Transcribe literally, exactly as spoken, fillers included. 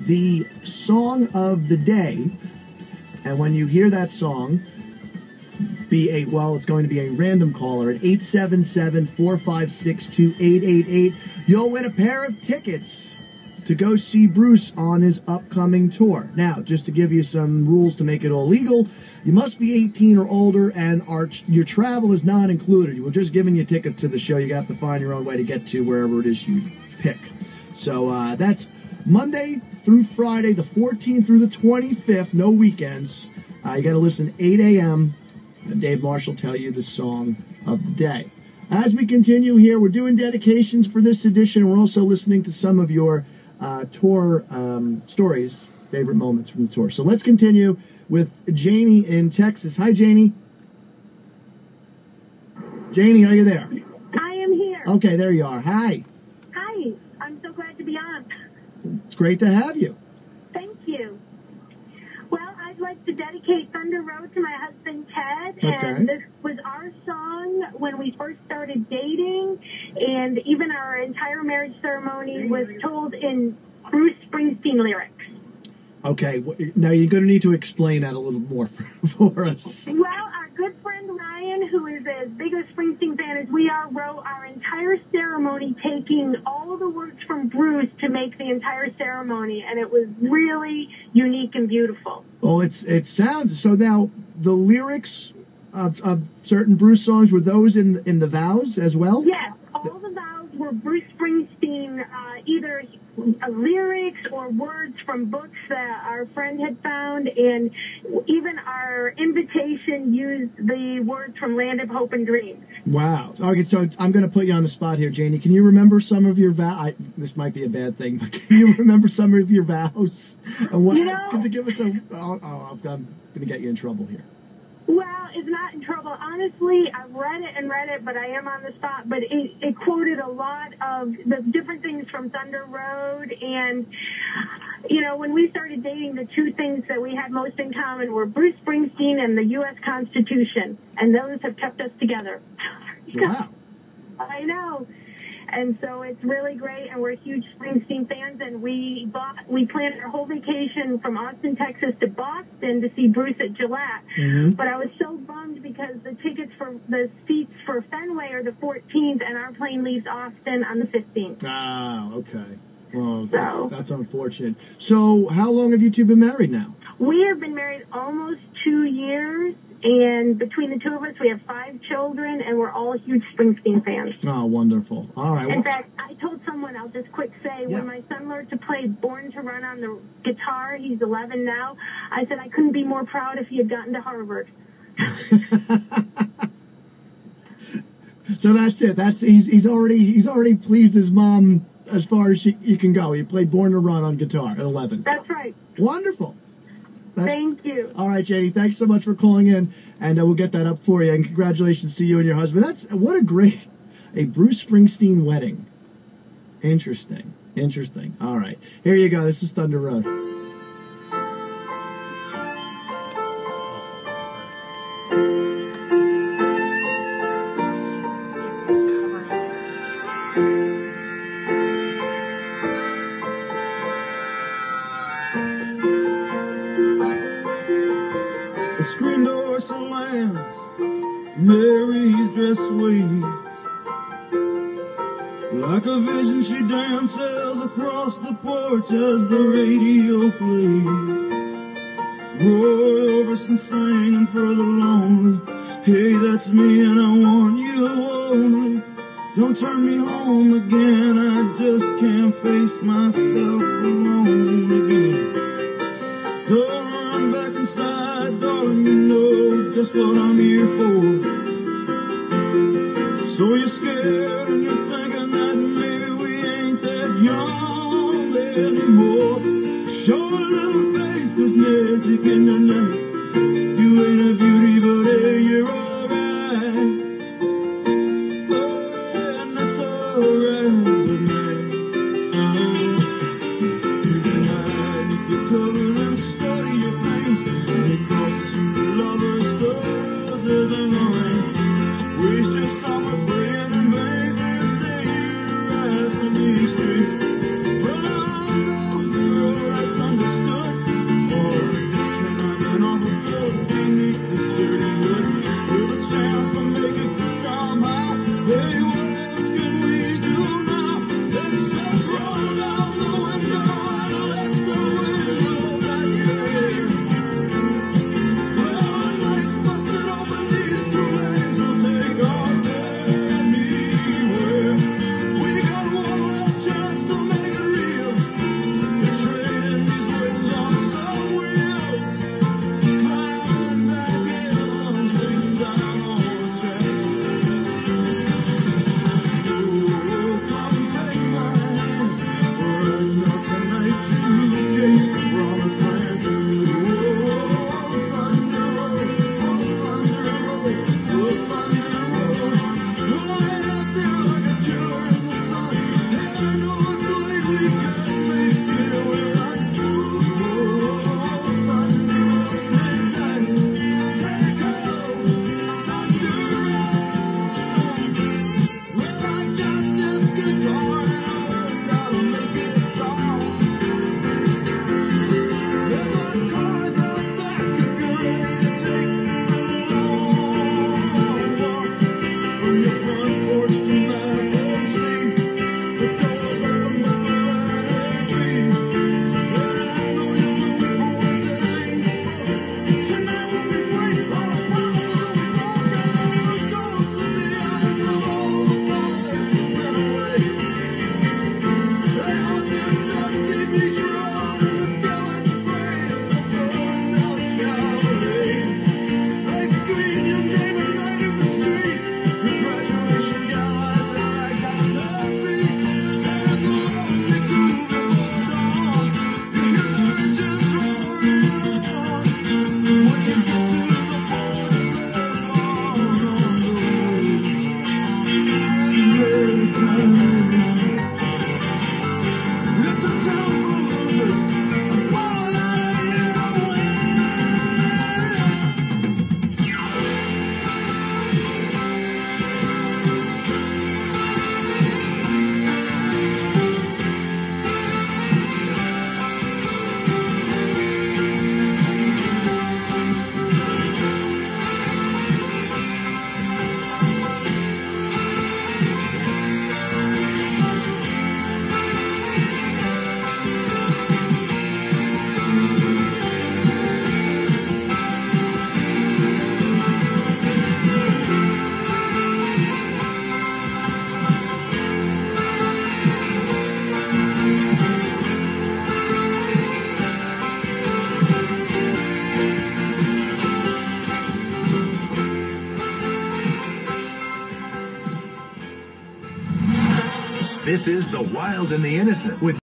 the song of the day. And when you hear that song, be a, well, it's going to be a random caller at eight seven seven, four five six, two eight eight eight. You'll win a pair of tickets to go see Bruce on his upcoming tour. Now, just to give you some rules to make it all legal, you must be eighteen or older, and our, your travel is not included. We're just giving you tickets to the show. You have to find your own way to get to wherever it is you pick. So uh, that's Monday through Friday, the fourteenth through the twenty-fifth, no weekends. Uh, you got to listen eight a m and Dave Marsh will tell you the song of the day. As we continue here, we're doing dedications for this edition. We're also listening to some of your uh, tour um, stories, favorite moments from the tour. So let's continue with Janie in Texas. Hi, Janie. Janie, are you there? I am here. Okay, there you are. Hi. Hi. I'm so glad to be on. It's great to have you. Thank you. Well, I'd like to dedicate Thunder Road to my husband, Ted. Okay. And this was our song when we first started dating. And even our entire marriage ceremony was told in Bruce Springsteen lyrics. Okay. Now you're going to need to explain that a little more for, for us. Well, our good friend Ryan, who is as big a Springsteen fan as we are, wrote our entire ceremony taking all the words from Bruce to make the entire ceremony, and it was really unique and beautiful. Oh, it's it sounds so. Now the lyrics of, of certain Bruce songs, were those in in the vows as well? Yes, all the vows were Bruce Springsteen, uh, either uh, lyrics or words from books that our friend had found, and even our invitation used the words from Land of Hope and Dreams. Wow. Okay, so I'm going to put you on the spot here, Janie. Can you remember some of your vows? This might be a bad thing, but can you remember some of your vows? And what, you know, can you give us a? Oh, oh I'm going to get you in trouble here. Well, it's not in trouble. Honestly, I've read it and read it, but I am on the spot. But it, it quoted a lot of the different things from Thunder Road. And, you know, when we started dating, the two things that we had most in common were Bruce Springsteen and the U S Constitution. And those have kept us together. Wow. I know. And so it's really great, and we're huge Springsteen fans, and we bought, we planned our whole vacation from Austin, Texas to Boston to see Bruce at Gillette. Mm-hmm. But I was so bummed because the tickets for the seats for Fenway are the fourteenth, and our plane leaves Austin on the fifteenth. Ah, okay. Well, that's, so, that's unfortunate. So how long have you two been married now? We have been married almost two years. And between the two of us, we have five children, and we're all huge Springsteen fans. Oh, wonderful. All right. In well, fact, I told someone, I'll just quick say, yeah. when my son learned to play Born to Run on the guitar, he's eleven now, I said I couldn't be more proud if he had gotten to Harvard. So that's it. That's he's he's already he's already pleased his mom as far as she, you can go. He played Born to Run on guitar at eleven. That's right. Wonderful. That's, Thank you. All right, Janie. Thanks so much for calling in, and uh, we'll get that up for you. And congratulations to you and your husband. That's what a great, a Bruce Springsteen wedding. Interesting. Interesting. All right, here you go. This is Thunder Road. The screen door slams, Mary's dress waves. Like a vision she dances across the porch as the radio plays. Roy Orbison singing for the lonely. Hey, that's me and I want you only. Don't turn me home again, I just can't face myself alone again. Don't run back inside, darling, you know just what I'm here for. So you're scared and you're thinking that maybe we ain't that young anymore. Show a little faith, there's magic in your name. You ain't a beauty, but hey, you're alright. Oh, and that's alright with me. You can hide with your covers and study your pain, because the lover's stars is in the rain. Waste your summer praying and praying for your Savior to rise from these streets. Well, I know you're alright. This is The Wild and the Innocent with